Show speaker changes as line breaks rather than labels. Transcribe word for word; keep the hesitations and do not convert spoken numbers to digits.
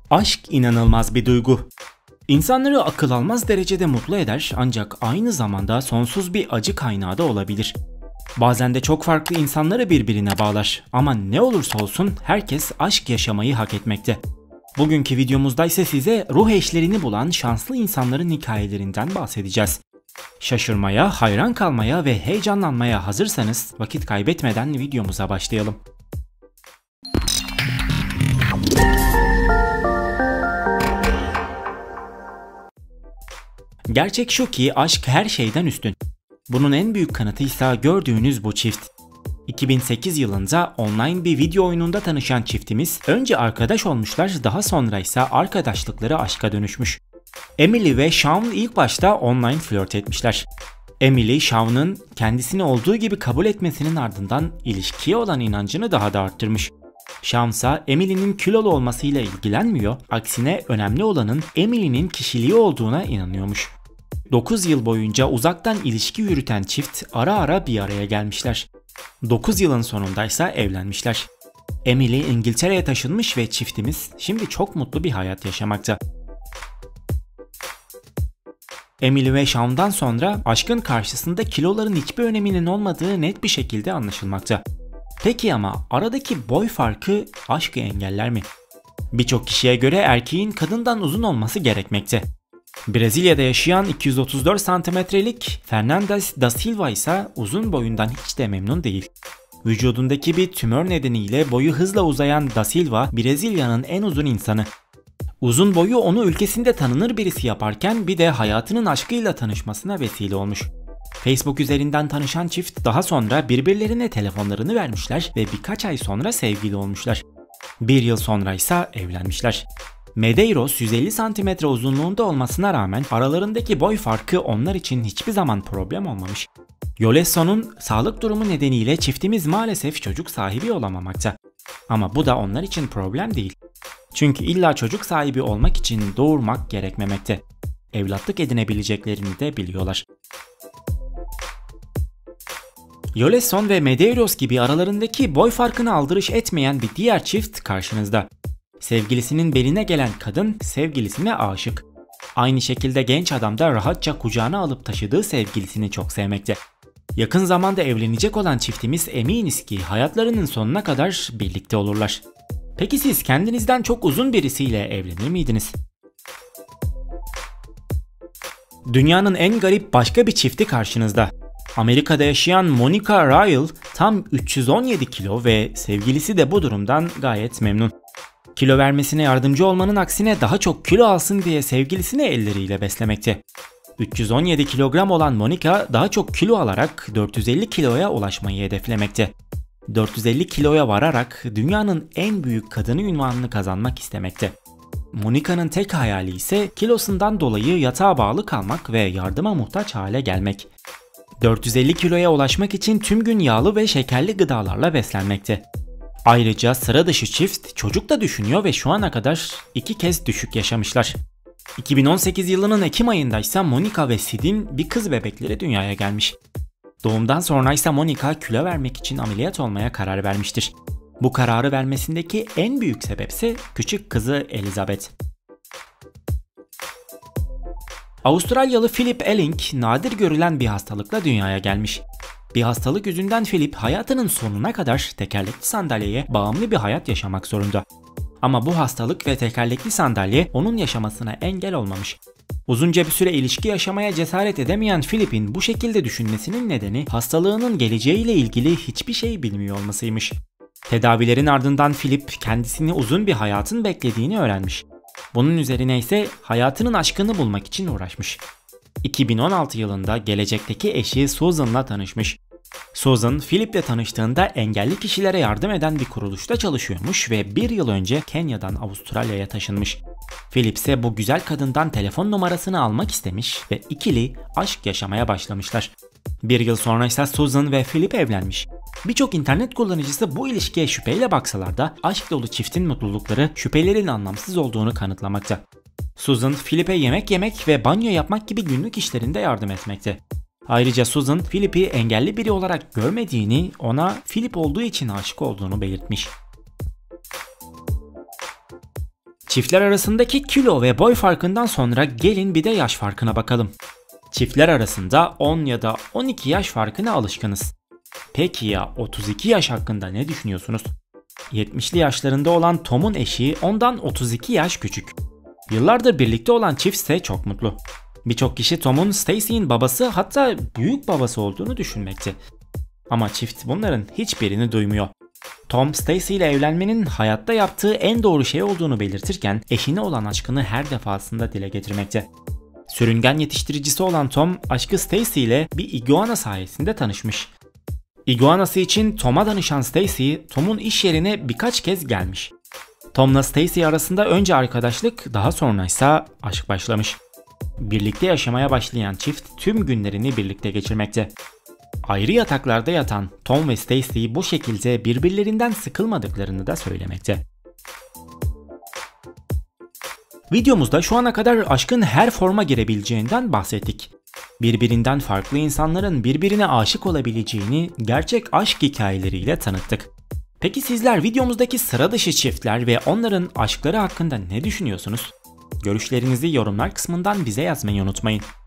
Aşk inanılmaz bir duygu. İnsanları akıl almaz derecede mutlu eder ancak aynı zamanda sonsuz bir acı kaynağı da olabilir. Bazen de çok farklı insanları birbirine bağlar ama ne olursa olsun herkes aşk yaşamayı hak etmekte. Bugünkü videomuzda ise size ruh eşlerini bulan şanslı insanların hikayelerinden bahsedeceğiz. Şaşırmaya, hayran kalmaya ve heyecanlanmaya hazırsanız vakit kaybetmeden videomuza başlayalım. Gerçek şu ki aşk her şeyden üstün. Bunun en büyük kanıtı ise gördüğünüz bu çift. iki bin sekiz yılında online bir video oyununda tanışan çiftimiz önce arkadaş olmuşlar, daha sonra ise arkadaşlıkları aşka dönüşmüş. Emily ve Sean ilk başta online flört etmişler. Emily, Sean'ın kendisini olduğu gibi kabul etmesinin ardından ilişkiye olan inancını daha da arttırmış. Sean ise Emily'nin kilolu olmasıyla ilgilenmiyor, aksine önemli olanın Emily'nin kişiliği olduğuna inanıyormuş. dokuz yıl boyunca uzaktan ilişki yürüten çift ara ara bir araya gelmişler. dokuz yılın sonundaysa evlenmişler. Emily İngiltere'ye taşınmış ve çiftimiz şimdi çok mutlu bir hayat yaşamakta. Emily ve Sean'dan sonra aşkın karşısında kiloların hiçbir öneminin olmadığı net bir şekilde anlaşılmakta. Peki ama aradaki boy farkı aşkı engeller mi? Birçok kişiye göre erkeğin kadından uzun olması gerekmekte. Brezilya'da yaşayan iki yüz otuz dört santimetrelik Fernandes da Silva ise uzun boyundan hiç de memnun değil. Vücudundaki bir tümör nedeniyle boyu hızla uzayan da Silva, Brezilya'nın en uzun insanı. Uzun boyu onu ülkesinde tanınır birisi yaparken bir de hayatının aşkıyla tanışmasına vesile olmuş. Facebook üzerinden tanışan çift daha sonra birbirlerine telefonlarını vermişler ve birkaç ay sonra sevgili olmuşlar. Bir yıl sonra ise evlenmişler. Medeiros yüz elli santimetre uzunluğunda olmasına rağmen aralarındaki boy farkı onlar için hiçbir zaman problem olmamış. Yolesso'nun sağlık durumu nedeniyle çiftimiz maalesef çocuk sahibi olamamakta. Ama bu da onlar için problem değil. Çünkü illa çocuk sahibi olmak için doğurmak gerekmemekte. Evlatlık edinebileceklerini de biliyorlar. Yolesson ve Medeiros gibi aralarındaki boy farkını aldırış etmeyen bir diğer çift karşınızda. Sevgilisinin beline gelen kadın sevgilisine aşık. Aynı şekilde genç adam da rahatça kucağına alıp taşıdığı sevgilisini çok sevmekte. Yakın zamanda evlenecek olan çiftimiz eminiz ki hayatlarının sonuna kadar birlikte olurlar. Peki siz kendinizden çok uzun birisiyle evlenir miydiniz? Dünyanın en garip başka bir çifti karşınızda. Amerika'da yaşayan Monica Ryle tam üç yüz on yedi kilo ve sevgilisi de bu durumdan gayet memnun. Kilo vermesine yardımcı olmanın aksine daha çok kilo alsın diye sevgilisini elleriyle beslemekte. üç yüz on yedi kilogram olan Monica daha çok kilo alarak dört yüz elli kiloya ulaşmayı hedeflemekte. dört yüz elli kiloya vararak dünyanın en büyük kadını unvanını kazanmak istemekte. Monica'nın tek hayali ise kilosundan dolayı yatağa bağlı kalmak ve yardıma muhtaç hale gelmek. dört yüz elli kiloya ulaşmak için tüm gün yağlı ve şekerli gıdalarla beslenmekte. Ayrıca sıra dışı çift çocuk da düşünüyor ve şu ana kadar iki kez düşük yaşamışlar. iki bin on sekiz yılının Ekim ayında ise Monica ve Sid'in bir kız bebekleri dünyaya gelmiş. Doğumdan sonra ise Monica kilo vermek için ameliyat olmaya karar vermiştir. Bu kararı vermesindeki en büyük sebep ise küçük kızı Elizabeth. Avustralyalı Philip Elling nadir görülen bir hastalıkla dünyaya gelmiş. Bir hastalık yüzünden Philip hayatının sonuna kadar tekerlekli sandalyeye bağımlı bir hayat yaşamak zorunda. Ama bu hastalık ve tekerlekli sandalye onun yaşamasına engel olmamış. Uzunca bir süre ilişki yaşamaya cesaret edemeyen Philip'in bu şekilde düşünmesinin nedeni hastalığının geleceğiyle ilgili hiçbir şey bilmiyor olmasıymış. Tedavilerin ardından Philip kendisini uzun bir hayatın beklediğini öğrenmiş. Bunun üzerine ise hayatının aşkını bulmak için uğraşmış. iki bin on altı yılında gelecekteki eşi Susan'la tanışmış. Susan, Philip'le tanıştığında engelli kişilere yardım eden bir kuruluşta çalışıyormuş ve bir yıl önce Kenya'dan Avustralya'ya taşınmış. Philip ise bu güzel kadından telefon numarasını almak istemiş ve ikili aşk yaşamaya başlamışlar. Bir yıl sonra ise Susan ve Philip evlenmiş. Birçok internet kullanıcısı bu ilişkiye şüpheyle baksalar da aşk dolu çiftin mutlulukları şüphelerin anlamsız olduğunu kanıtlamakta. Susan, Philip'e yemek yemek ve banyo yapmak gibi günlük işlerinde yardım etmekte. Ayrıca Susan, Philip'i engelli biri olarak görmediğini, ona Philip olduğu için aşık olduğunu belirtmiş. Çiftler arasındaki kilo ve boy farkından sonra gelin bir de yaş farkına bakalım. Çiftler arasında on ya da on iki yaş farkına alışkınız. Peki ya otuz iki yaş hakkında ne düşünüyorsunuz? yetmişli yaşlarında olan Tom'un eşi ondan otuz iki yaş küçük. Yıllardır birlikte olan çift ise çok mutlu. Birçok kişi Tom'un Stacy'nin babası, hatta büyük babası olduğunu düşünmekte. Ama çift bunların hiçbirini duymuyor. Tom, Stacy ile evlenmenin hayatta yaptığı en doğru şey olduğunu belirtirken eşine olan aşkını her defasında dile getirmekte. Sürüngen yetiştiricisi olan Tom, aşkı Stacy ile bir iguana sayesinde tanışmış. İguanası için Tom'a danışan Stacy, Tom'un iş yerine birkaç kez gelmiş. Tom'la Stacy arasında önce arkadaşlık, daha sonra ise aşk başlamış. Birlikte yaşamaya başlayan çift tüm günlerini birlikte geçirmekte. Ayrı yataklarda yatan Tom ve Stacy bu şekilde birbirlerinden sıkılmadıklarını da söylemekte. Videomuzda şu ana kadar aşkın her forma girebileceğinden bahsettik. Birbirinden farklı insanların birbirine aşık olabileceğini gerçek aşk hikayeleriyle tanıttık. Peki sizler videomuzdaki sıra dışı çiftler ve onların aşkları hakkında ne düşünüyorsunuz? Görüşlerinizi yorumlar kısmından bize yazmayı unutmayın.